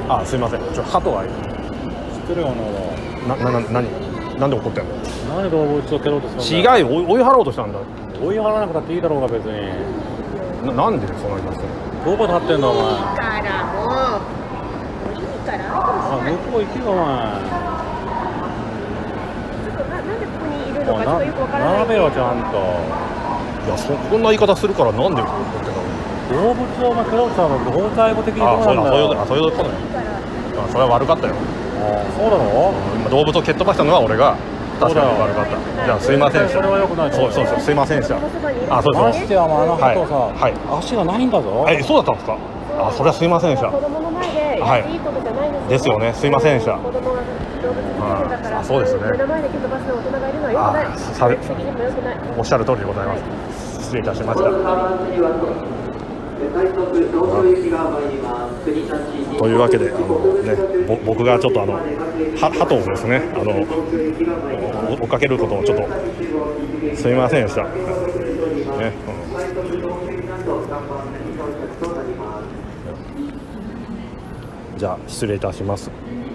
あ、すいません。鳩がいる。 知ってるよなんで怒ってんの？ なんで動物を蹴ろうとするん違うよ、追い払おうとしたんだ。 追い払わなくたっていいだろうが別に。 なんでそんなに言いますどこ立ってんだお前。 いいからもういいから向こう行けよお前。 ちょっとなんでここにいるのかちょっとよくわからない。 並べよちゃんと。 いや、そんな言い方するからなんで怒ってんだろう。 動物をお前蹴ろうとしたら動物愛護的にどうあ、 なんだよ。 そういうことね。あ、それは悪かったよ。 そうだろ。 動物を蹴っ飛ばしたのは俺が確かに悪かった。じゃあすいませんでした。 それは良くない。 そうすいませんでした。あ、そうです。 ましてやあの鳩さ、 はい。 足がないんだぞ。 そうだったんですか。あ、それはすいませんでした。 子供の前でやっていいことじゃないですよね。 ですよね。すいませんでした。 子供が動物見てるんだから。 そうですね。 目の前で蹴飛ばす大人がいるのは良くない。責任も良くない。 おっしゃる通りでございます。失礼いたしました。というわけで僕がちょっと鳩をですね追っかけることをちょっとすみませんでした。じゃあ失礼いたします。